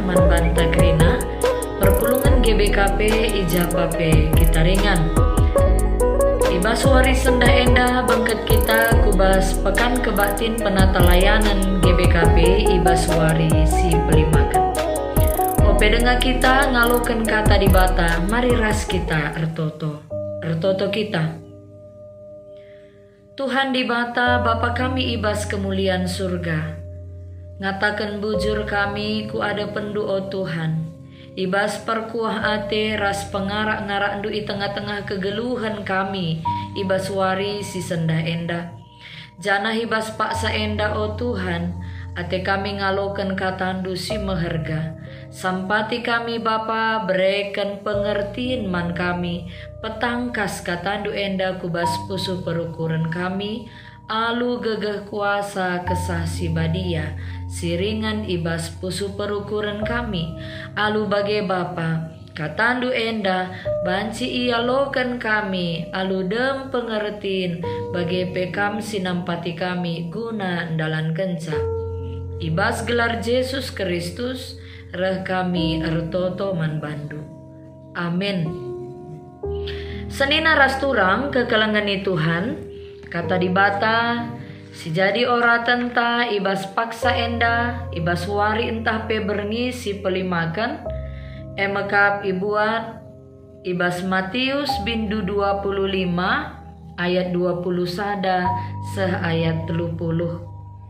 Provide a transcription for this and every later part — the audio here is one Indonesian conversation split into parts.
manbanta krina perpulungan GBKP ijapape kita ringan ibas wari senda enda bangket kita kubas pekan kebaktin penata layanan GBKP ibas wari si pelimakan ope dengar kita ngalukan kata di bata mari ras kita ertoto kita. Tuhan di bata Bapa kami ibas kemuliaan surga. Ngatakan bujur kami ku ada pendu o Tuhan. Ibas perkuah ate ras pengarak-ngarak ndu i tengah-tengah kegeluhan kami. Ibas wari si senda enda. Jana ibas paksa enda o Tuhan. Ate kami ngalokan katandu si meherga. Sampati kami Bapa berikan pengertian man kami. Petangkas katandu enda kubas pusu perukuran kami. Alu gegeh kuasa kesah si badia. Siringan ibas pusu perukuran kami. Alu bagai Bapa katandu enda banci ia lokan kami. Alu dem pengertiin bagai pekam sinampati kami guna ndalan kenca. Ibas gelar Yesus Kristus reh kami ertoto manbandu. Amin. Senina rasturang kekelengan Tuhan kata di bata si jadi ora tenta ibas paksa enda ibas wari entah pe berngi si pelimakan emekap ibuat ibas Matius bindu 25 ayat 20 sada seh ayat 30.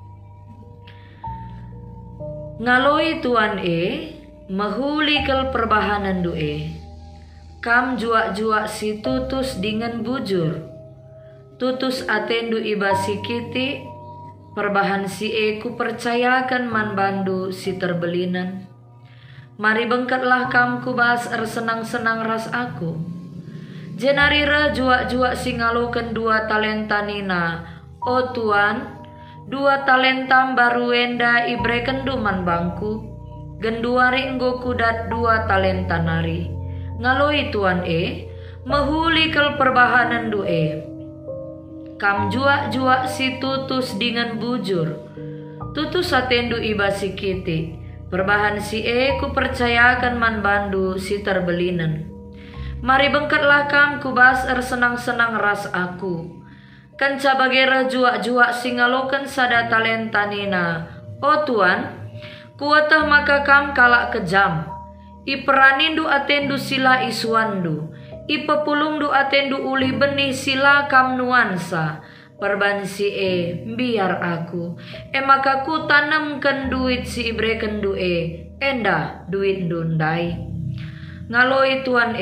Ngaloi tuan mehulikal perbahanan kam juak-juak si tutus dengan bujur tutus atendu ibasi kiti perbahan si ku percayakan man bandu si terbelinan mari bengkatlah kam kubas senang-senang ras aku jenarira juak-juak si ngalokan 2 talenta nina o tuan 2 talenta baru enda ibre kenduman bangku genduari enggo kudat 2 talenta nari ngaloi tuan mehulikal perbahanan kam juak-juak si tutus dengan bujur tutus atendu ibasi kiti perbahan si ku percayakan man bandu si terbelinan mari bengkatlah kam kubas senang-senang ras aku kenca bagera juak-juak singalokan sada talenta nina. O Tuan, kuatah maka kam kalak kejam. Iperanindu atendu sila iswandu. Ipepulungdu atendu uli benih sila kam nuansa. Perbansi biar aku. Maka ku tanamkan duit si ibreken enda duit dundai. Ngaloi Tuan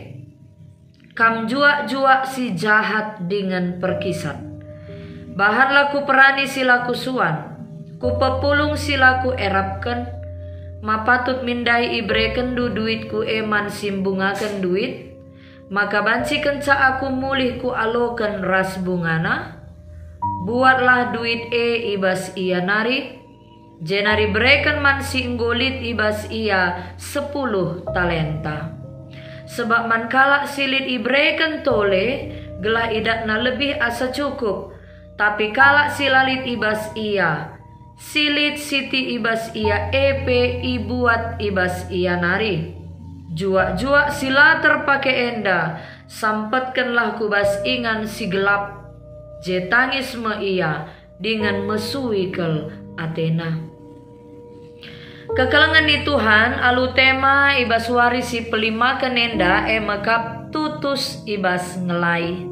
kam juak-juak si jahat dengan perkisat. Bahan laku perani silaku suan. Ku pepulung silaku erapkan. Ma patut mindai ibreken duitku eman simbungakan duit. Maka banci kenca aku mulih ku alokan ras bungana. Buatlah duit ibas ia nari. Jenari breken man si nggolit ibas ia 10 talenta. Sebab man kalak silit ibreken tole gelah idatna lebih asa cukup. Tapi kalak silalit ibas ia silit siti ibas ia ibuat ibas ia nari. Juak-juak sila terpake enda sampatkanlah kubas ingan si gelap. Jetangis me ia dengan mesuikel Athena. Kekelengan di Tuhan alu tema ibas wari si pelima kenenda mekap tutus ibas ngelai.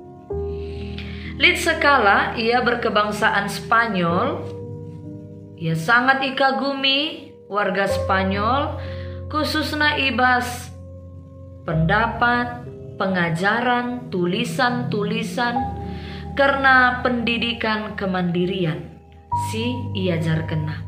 Lid sekala ia berkebangsaan Spanyol. Ia sangat ikagumi warga Spanyol khususnya ibas pendapat, pengajaran, tulisan-tulisan karena pendidikan kemandirian si ia jarkena.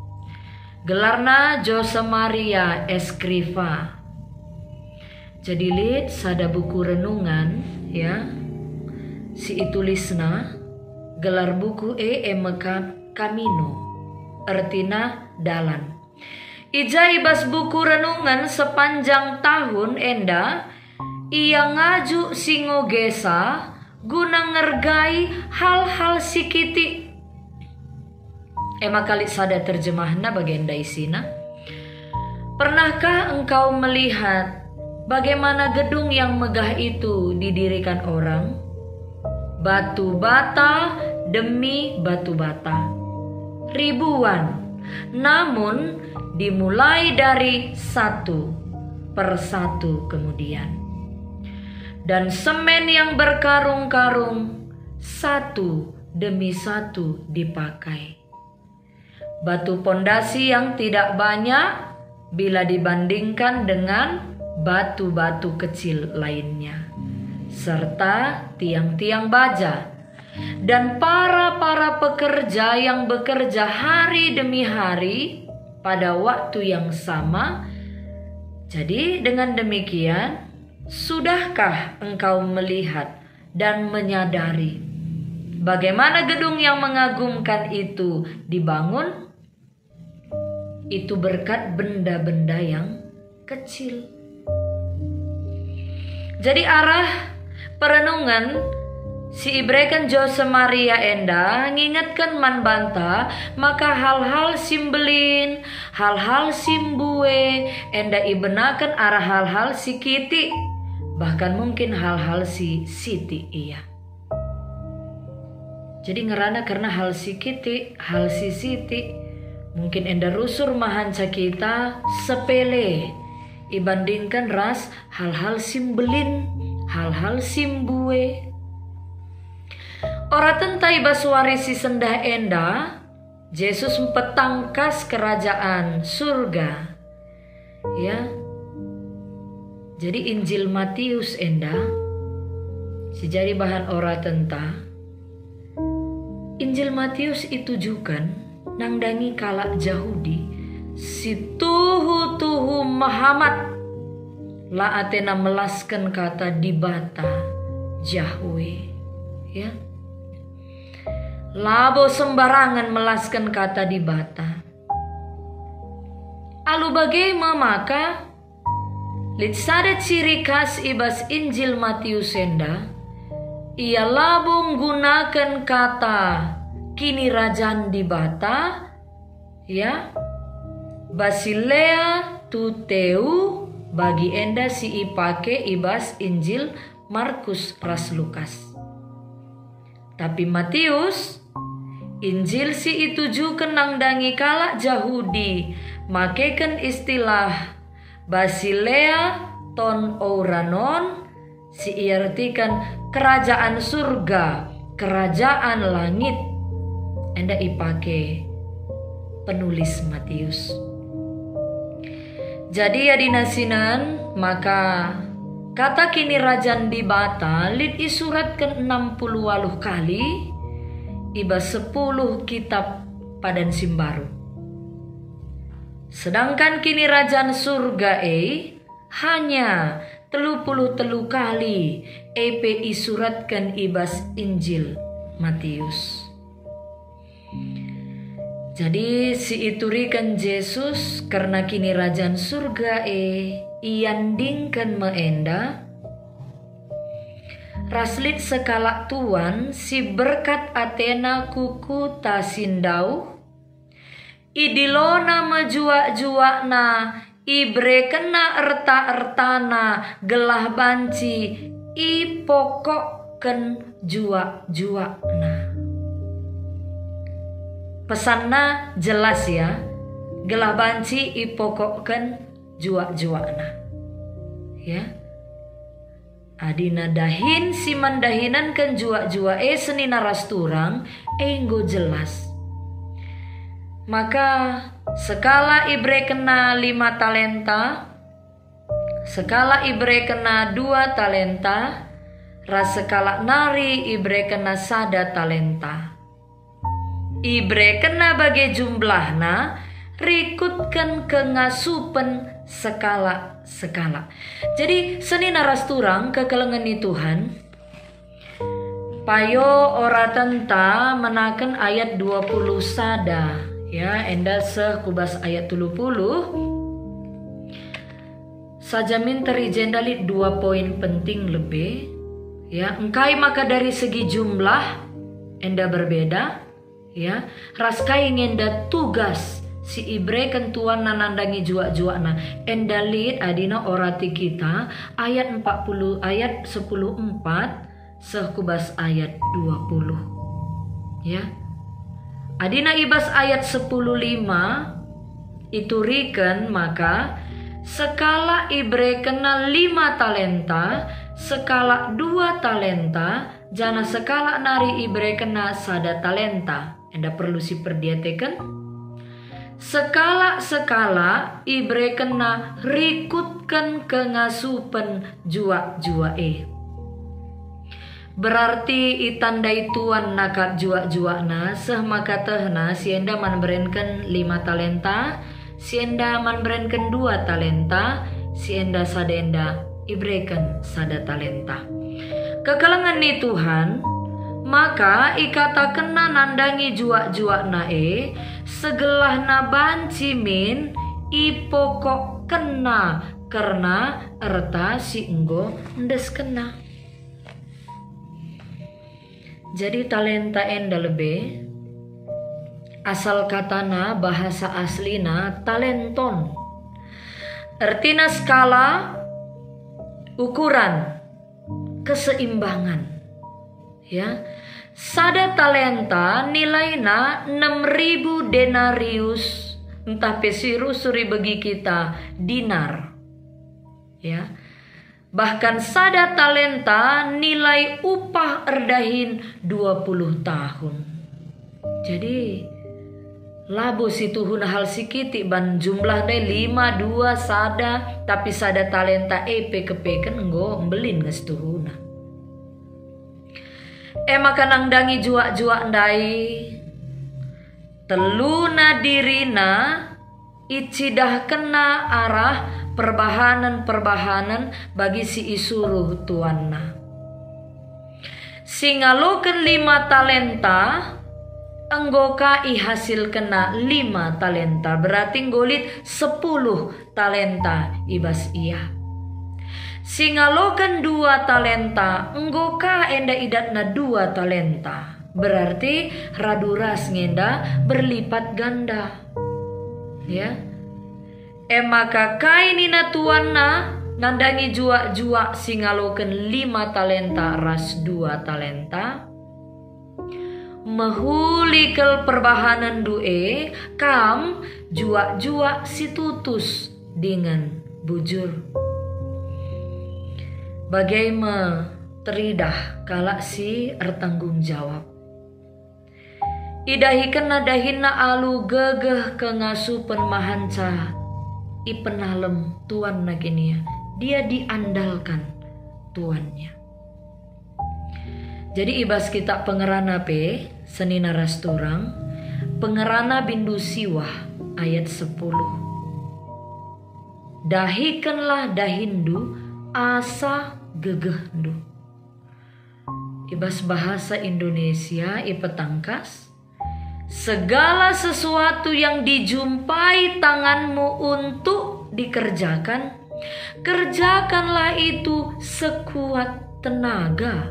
Gelarna Jose Maria Escriva. Jadi lid sada buku renungan ya. Si itulisna gelar buku emeka Camino. Artina dalan. Ija ibas buku renungan sepanjang tahun enda ia ngaju singo gesa guna ngergai hal-hal sikiti. Ema kali sada terjemahna bagian daisina. Pernahkah engkau melihat bagaimana gedung yang megah itu didirikan orang? Batu bata demi batu bata, ribuan, namun dimulai dari satu per satu kemudian. Dan semen yang berkarung-karung, satu demi satu dipakai. Batu pondasi yang tidak banyak bila dibandingkan dengan batu-batu kecil lainnya, serta tiang-tiang baja, dan para pekerja yang bekerja hari demi hari pada waktu yang sama. Jadi dengan demikian, sudahkah engkau melihat dan menyadari bagaimana gedung yang mengagumkan itu dibangun? Itu berkat benda-benda yang kecil. Jadi arah perenungan si ibrekan Jose Maria enda ngingatkan man banta, maka hal-hal simbelin, hal-hal simbue enda ibenakan arah hal-hal si kiti, bahkan mungkin hal-hal si siti iya. Jadi ngerana karena hal si kiti, hal si siti, mungkin enda rusur mahanca kita sepele ibandingkan ras hal-hal simbelin, hal-hal simbue. Ora tentai baswari si sendah enda, Yesus petangkas kerajaan surga. Ya. Jadi Injil Matius enda si jadi bahan ora tenta. Injil Matius itu juga nangdangi kalak Yahudi si tuhu Muhammad la atena melaskan kata dibata Yahweh, ya. Labo sembarangan melaskan kata dibata. Alu bagaimana maka litsada ciri khas ibas Injil Matius enda, ia labo menggunakan kata kini rajan dibata, ya. Basilea tuteu bagi enda si ipake ibas Injil Markus ras Lukas. Tapi Matius Injil si itu juga nangdangi kalak Yahudi makeken istilah Basilea ton Ouranon si iartikan kerajaan surga, kerajaan langit. Enda ipake penulis Matius. Jadi ya dinasinan, maka kata kini rajan dibata lid isuratkan 68 kali iba 10 kitab padan simbaru. Sedangkan kini rajan surga hanya 33 kali EP isuratkan ibas Injil Matius. Jadi si iturikan Yesus karena kini rajan surga iandingkan meenda raslit sekalak tuan si berkat Athena kuku tasindau idilona majua-juana ibre kena erta-ertana gelah banci ipokok ken jua-juana. Pesanna jelas ya, gelah banci ipokokkan jua-juana, ya. Adina dahin si mandahinan kan jua-jua seni naras turang enggo jelas. Maka sekala ibre kena 5 talenta, sekala ibre kena 2 talenta, ras sekala nari ibre kena 1 talenta. Ibre kena bagi jumlahna rikutkan kengasupen skala. Jadi seni naras turang kekelengan Tuhan payo ora tenta menaken ayat 20 sada, ya. Enda sekubas ayat 30 sajamin terijendalit 2 poin penting lebih, ya. Engkai maka dari segi jumlah enda berbeda, ya. Raskai ngenda tugas si ibre kentuan nanandangi jua-jua na endalit adina orati kita ayat 40 ayat 10:4 sekubas ayat 20 ya. Adina ibas ayat 10:5 itu riken maka sekala ibre kena 5 talenta, sekala 2 talenta, jana sekala nari ibre kena 1 talenta. Enda perlu si perdiateken. Sekala ibre kena rikutkan kengasupen jua-jua Berarti itandai tuan nakat jua-jua na seh maka tehna sienda man berenken 5 talenta, sienda man berenken 2 talenta, sienda sadenda ibreken 1 talenta. Kekelengan ni Tuhan, maka ikata kena nandangi jua-jua na segelah na bancimin ipokok kena karena erta si enggo ndes kena. Jadi talenta enda lebe asal katana bahasa aslina talenton. Artina skala ukuran keseimbangan. Ya. 1 talenta nilaina 6.000 denarius, entah pesiru suri bagi kita dinar. Ya. Bahkan 1 talenta nilai upah erdahin 20 tahun. Jadi labo situhun hal sikiti ban jumlah dai 5 2 sada tapi 1 talenta pekepeken enggo mbelin ngestuhuna. Maka nangdangi jua-jua ndai teluna dirina icidah kena arah perbahanan bagi si isuruh tuanna. Singaloken 5 talenta enggoka hasil kena 5 talenta berarti ngolit 10 talenta ibas iya. Singaloken 2 talenta enggoka enda idatna 2 talenta berarti raduras ngenda berlipat ganda ya. Maka kainina tuanna nandangi jua-jua singaloken 5 talenta ras 2 talenta mehulikel perbahanan due kam jua-jua si tutus dengan bujur. Bagaimana teridah kala si ertanggung jawab. Idahi kena dahina alu gegeh kengasupen mahanca ipenalem tuan naginia. Dia diandalkan tuannya. Jadi ibas kita pengerana senina rasturang pengerana bindu siwah ayat 10. Dahikanlah dahindu asa gegehdu. Ibas bahasa Indonesia ipetangkas segala sesuatu yang dijumpai tanganmu untuk dikerjakan, kerjakanlah itu sekuat tenaga.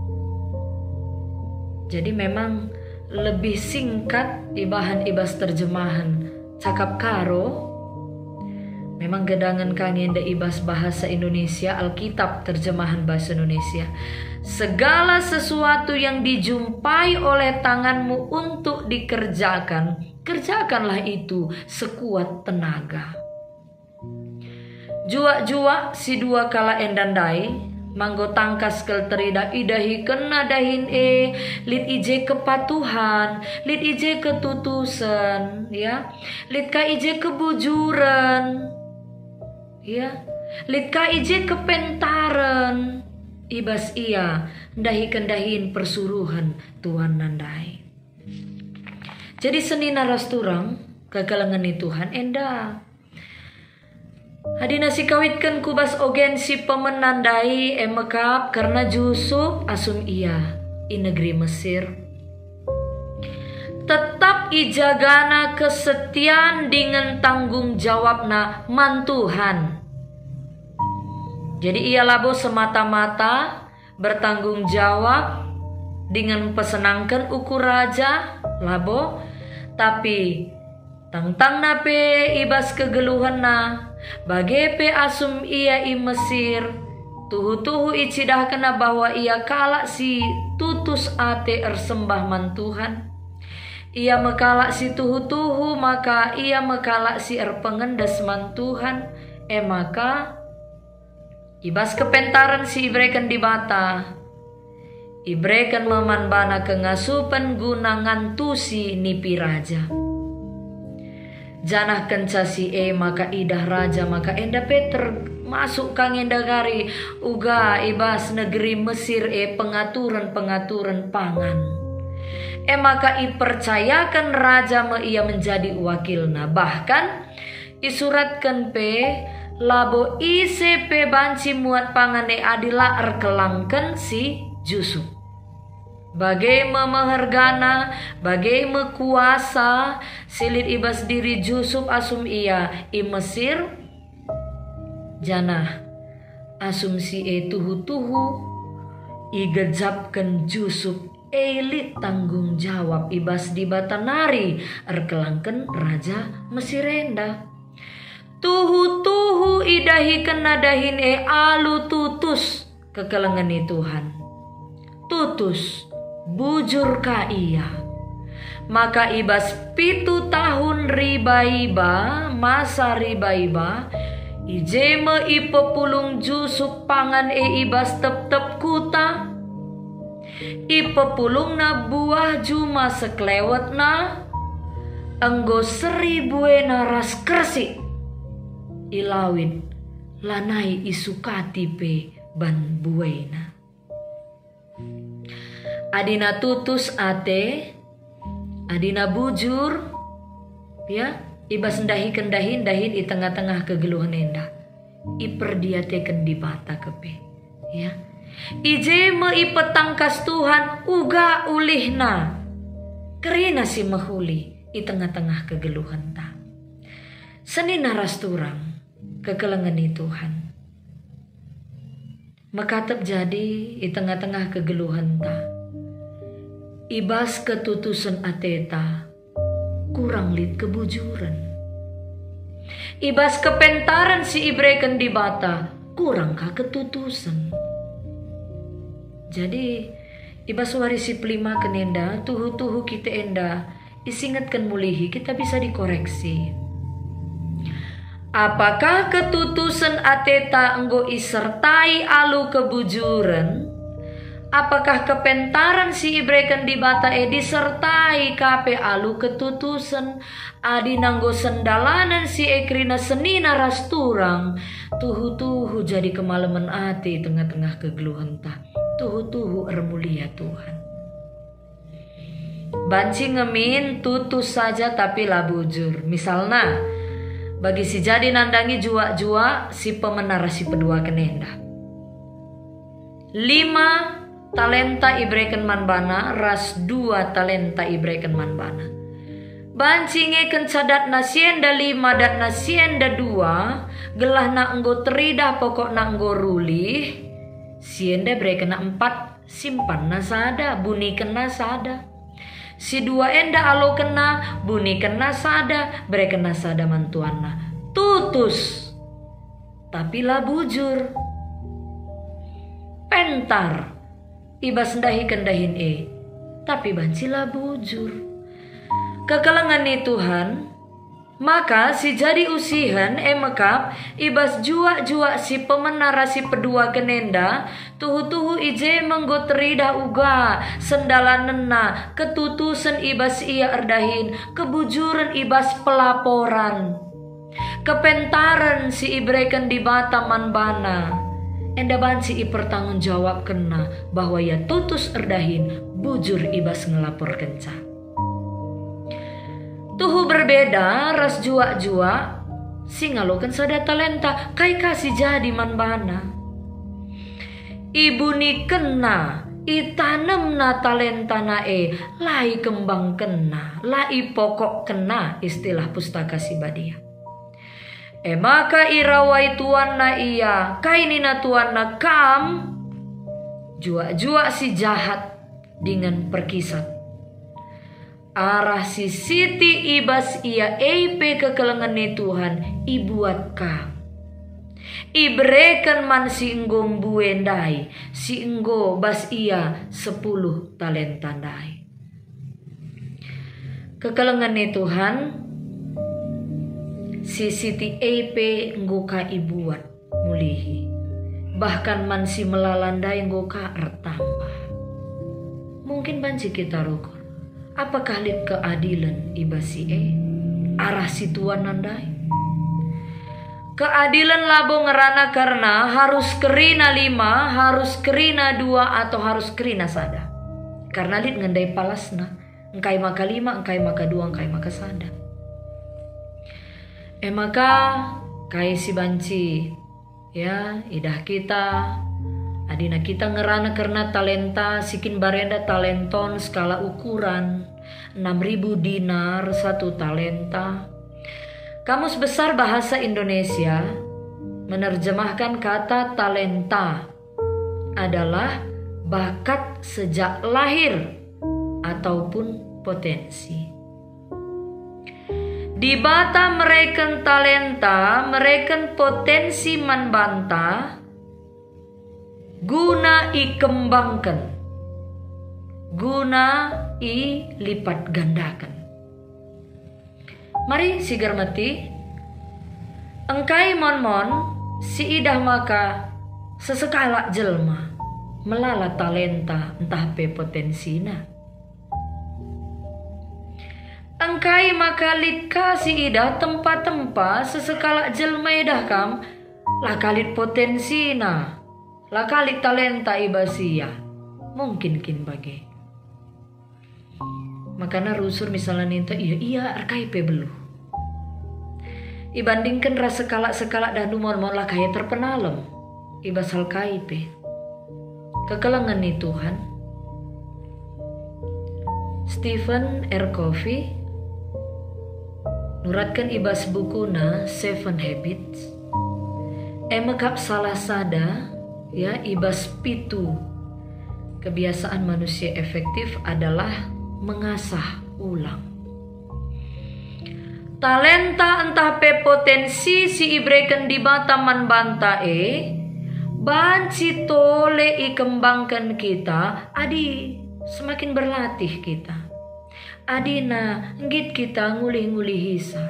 Jadi memang lebih singkat ibahan ibas terjemahan cakap karo. Memang gedangan kangenda ibas bahasa Indonesia Alkitab terjemahan bahasa Indonesia. Segala sesuatu yang dijumpai oleh tanganmu untuk dikerjakan, kerjakanlah itu sekuat tenaga. Jua-jua si 2 kala endandai manggo tangkas kel terida idahi kena dahin lit ije kepatuhan, lit ije ketutusan, ya, lit ka ije kebujuran, ya, lit ka ije kepentaran, ibas iya ndahi kendahin persuruhan Tuhan nandai. Jadi senina rasturang kagalangan ni Tuhan enda. Hadina si kawitkan kubas ogen si pemenandai emekap karena Yusuf asum ia i negeri Mesir. Tetap ijagana kesetiaan dengan tanggung jawabna mantuhan. Jadi ia labo semata-mata bertanggung jawab dengan pesenangkan ukur raja labo, tapi Tangtang na pe ibas kegeluhan na, bage pe asum ia i Mesir, tuhu-tuhu icidah kena bahwa ia kalak si tutus ate ersembah man Tuhan. Ia mekalak si tuhu-tuhu, maka ia mekalak si erpengendes man Tuhan. Maka ibas kepentaran si ibreken di bata, ibreken memanbana kengasupan gunangan tusi nipi raja. Janah kencasi maka idah raja, maka enda Peter masuk kang enda gari uga ibas negeri Mesir pengaturan pangan. Maka ipercayakan raja ia menjadi wakilna. Bahkan isuratkan labo ICP banci muat pangane adila erkelangken si Jusuf. Bagai memehergana, bagai mekuasa, silit ibas diri Jusuf asum ia i Mesir. Janah asumsi tuhu-tuhu igejapkan Jusuf elit tanggung jawab ibas di batanari erkelangken raja Mesirenda. Tuhu-tuhu idahi kenadahin alu tutus kekelengan Tuhan. Tutus bujur ka ia. Maka ibas 7 tahun riba-iba, masa riba-iba, ijeme ipepulung Jusuf pangan ibas tep-tep kuta. Ipepulung na buah juma seklewet na, enggo 1000 ras kersi. Ilawin lanai isukati pe ban buena. Adina tutus ate, adina bujur, ya, ibas kendahin i tengah-tengah kegeluhan enda. Iperdiateken di bata kepe, ya. Ije me ipetangkas Tuhan uga ulihna. Kerina si mahuli i tengah-tengah kegeluhan ta. Seni naras turang kekelengan Tuhan. Makatep jadi i tengah-tengah kegeluhan ta. Ibas ketutusan ateta kurang lit kebujuran. Ibas kepentaran si ibreken di bata kurang ka ketutusan. Jadi ibas warisi pelima kenenda tuhu-tuhu kita enda isingatkan mulihi kita bisa dikoreksi. Apakah ketutusan ateta enggo isertai alu kebujuran? Apakah kepentaran si ibreken di bata disertai kape alu ketutusan? Adi nanggo sendalanan si ekrina senina ras turang. Tuhu-tuhu jadi kemalaman ati tengah-tengah kegeluhan ta. Tuhu-tuhu ermulia Tuhan. Banci ngemin tutus saja tapi lah bujur. Misalnya bagi si jadi nandangi jua-jua si pemenara si pedua kenenda. 5 talenta ibreken manbana ras 2 talenta ibreken manbana. Bancinge kencadat na sienda 5 dat na sienda 2 gelah na enggo teridah pokok na enggo rulih. Sienda breken na 4 simpan na sada buni kena sada. Si 2 enda alo kena buni kena sada breken na sada mantuana. Tutus tapi lah bujur. Pentar ibas kendahin tapi bancilah bujur. Kekelengan Tuhan, maka si jadi usihan mekap ibas jua-jua si pemenara si pedua kenenda tuhu-tuhu ije menggo terida uga sendalanena ketutusan ibas ia erdahin kebujuran ibas pelaporan kepentaran si ibreken di bata manbana. Enda banci ipertanggung jawab kena bahwa ya tutus erdahin bujur ibas ngelapor kenca. Tuhu berbeda ras jua-jua singalokan sada talenta kai kasih jadi manbana. Ibu ni kena itanem na talenta na lai kembang kena lai pokok kena istilah pustaka Sibadia. Maka irawai tuan na ia kainina tuan na kam jua-jua si jahat dengan perkisat. arah si siti ibas ia eipe kekelengan ni Tuhan ibuat kam. Ibrekan man si enggo mbuendai, si enggo bas ia 10 talenta dai. Kekelengan ni Tuhan, si siti eipe enggo ka ibuat mulihi. Bahkan man si melalandai enggo ka ertambah. Mungkin banci kita rukun. Apakah lit keadilan ibasi arah si Tuhan nandai? Keadilan labo ngerana karena harus kerina 5, harus kerina 2, atau harus kerina sada. Karena lit ngendai palasna, engkai maka 5, engkai maka 2, engkai maka sada. Maka kai si banci ya idah kita adina kita ngerana karena talenta sikin barenda talenton skala ukuran 6.000 dinar 1 talenta. Kamus Besar Bahasa Indonesia menerjemahkan kata talenta adalah bakat sejak lahir ataupun potensi. Di bata mereken talenta, mereken potensi manbanta guna ikembangkan, guna i lipat gandakan. Mari sigar mati, engkai mon si idah maka sesekala jelma melala talenta entah pe potensina. Engkai maka litka si idah tempat-tempat sesekala jelma idah kam lakalit potensina, lakalit talenta ibasia mungkin kin bagi. Makanya rusur misalnya ninta iya arkai pe beluh. Ibandingkan rasa sekala dan mon lah kaya terpenalem ibasal kaipe kekelengan ni Tuhan. Stephen R. Covey nuratkan ibas bukuna 7 Habits emekap salah sada ya ibas pitu kebiasaan manusia efektif adalah mengasah ulang. Talenta entah pe potensi si ibreken di bataman banta banci tole ikembangkan kita adi semakin berlatih kita. Adina ngit kita ngulih-ngulih hisa.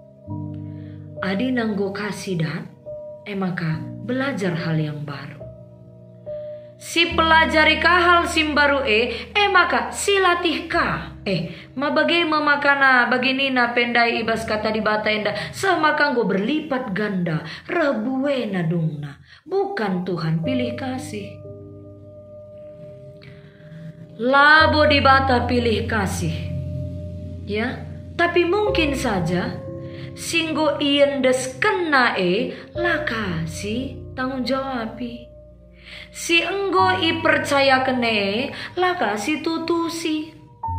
Adina nggo kasih dan maka belajar hal yang baru. Si pelajari kahal simbaru maka si latih ka mabagai memakana begini na pendai ibas kata di bata enda semaka nggo berlipat ganda rebuena dungna. Bukan Tuhan pilih kasih, labo di bata pilih kasih ya, tapi mungkin saja singgo iendes kena lah kasih tanggung jawabi. Si enggo i percaya kene laka si tutusi.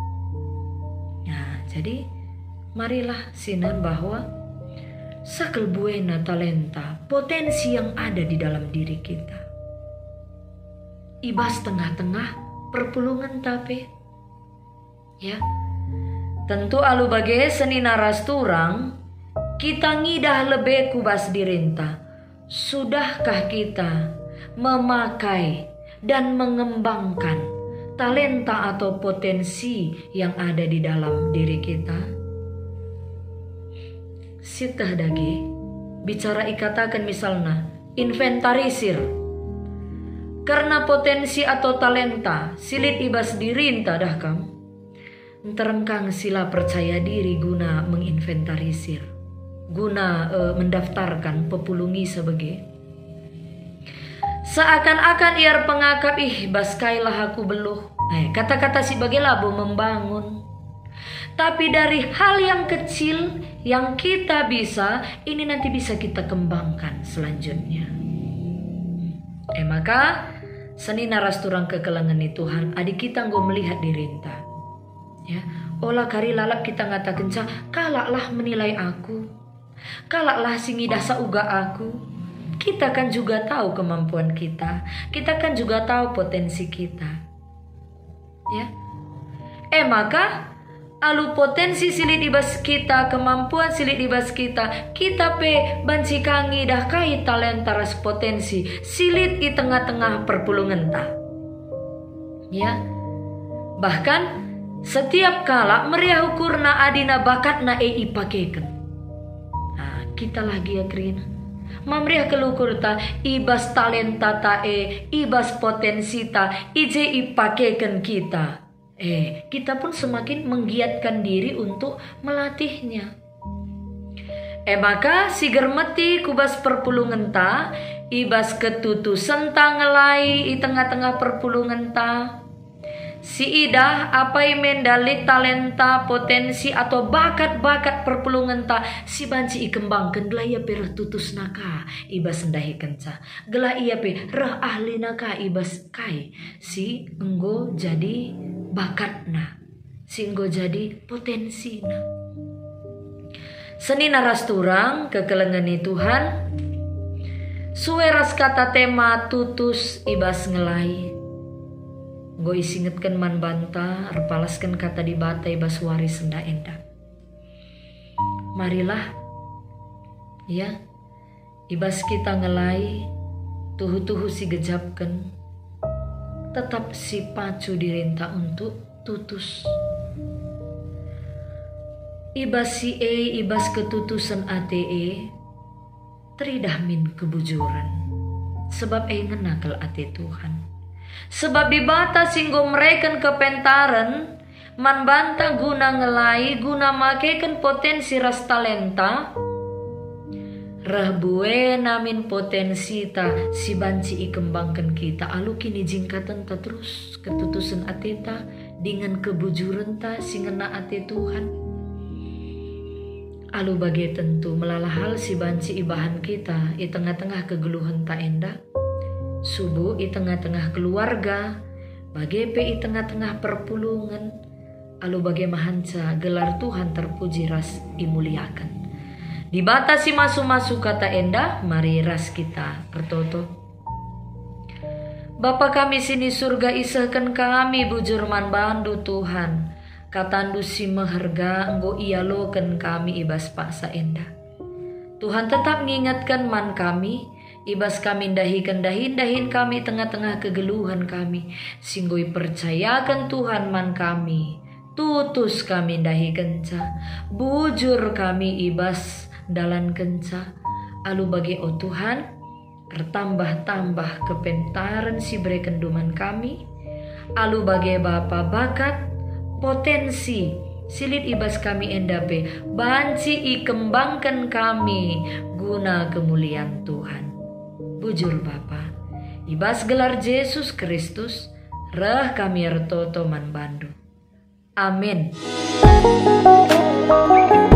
Nah, jadi marilah sinan bahwa sakel buena talenta, potensi yang ada di dalam diri kita. Ibas tengah-tengah perpulungan tapi ya. Tentu alu bage seni naras turang kita ngidah lebih kubas dirinta. Sudahkah kita memakai dan mengembangkan talenta atau potensi yang ada di dalam diri kita? Sitah dagi bicara ikatakan misalnya inventarisir karena potensi atau talenta silit ibas dirinta dah kam terengkang sila percaya diri guna menginventarisir, guna mendaftarkan pepulungi sebagai seakan-akan iar pengakap baskailah aku beluh. Kata-kata si bagai labo membangun. Tapi dari hal yang kecil yang kita bisa, ini nanti bisa kita kembangkan selanjutnya. Maka seni naras turang kekelangan ni Tuhan, adik kita nggo melihat dirinta. Ya, olah kari lalap kita ngatakan kalaklah menilai aku. Kalaklah singidah sauga aku. Kita kan juga tahu kemampuan kita. Kita kan juga tahu potensi kita. Ya. Maka Alu potensi silit ibas kita, kemampuan silit ibas kita pe banci kangi dah kai talenta ras potensi silit di tengah-tengah perpulungan ta. Ya, bahkan setiap kala meriah ukurna adina bakatna ipakekan. Nah, kita lagi ya krina. Mamriah kelukur ta ibas talenta ta ibas potensi ta ije ipakekan kita. Kita pun semakin menggiatkan diri untuk melatihnya. Maka si germeti kubas perpulungan ta, ibas ketutusan ta ngelai di tengah-tengah perpulungan ta. Si idah apai mendali talenta, potensi atau bakat-bakat perpulungan ta, si banci ikembangkan gelah ia pe reh tutus naka ibas sendahi kenca. Gelah ia pe reh ahli naka ibas kai si enggo jadi bakatna, singgo jadi potensina. Seni naras turang kekelengeni Tuhan, sueras kata tema tutus ibas ngelai. Go isingetkan man banta, repalaskan kata di bata ibas waris senda enda. Marilah, ya, ibas kita ngelai, tuhu-tuhu si gejapkan. Tetap si pacu dirinta untuk tutus. Ibas si ibas ketutusan ate teridah min kebujuran. Sebab ngenakal ate Tuhan. Sebab di bata singgo mereken kepentaran, man banta guna ngelai, guna makekan potensi ras talenta, rahbue namin potensi ta si banci ikembangkan kita. Alu kini jingkatan ta terus ketutusan ateta dengan kebujuran ta singena ate Tuhan. Alu bagai tentu melalah hal si banci ibahan kita i tengah-tengah kegeluhan ta enda. Subuh i tengah-tengah keluarga, bagai pe i tengah-tengah perpulungan. Alu bagai mahanca gelar Tuhan terpuji ras imuliakan. Dibatasi masu-masu kata enda, mari ras kita bertoto. Bapa kami sini surga isahkan kami bujur man bandu Tuhan. Katandu si meherga enggo ialokan kami ibas paksa enda. Tuhan tetap mengingatkan man kami, ibas kami dahin kami tengah-tengah kegeluhan kami. Singgoi percayakan Tuhan man kami, tutus kami dahi kenca, bujur kami ibas dalan kenca. Alu bagi o Tuhan bertambah-tambah kepentaran si berekenduman kami. Alu bagi Bapa bakat potensi silit ibas kami endape banci ikembangkan kami guna kemuliaan Tuhan. Bujur Bapa ibas gelar Yesus Kristus reh kami ertoto man bandu. Amin.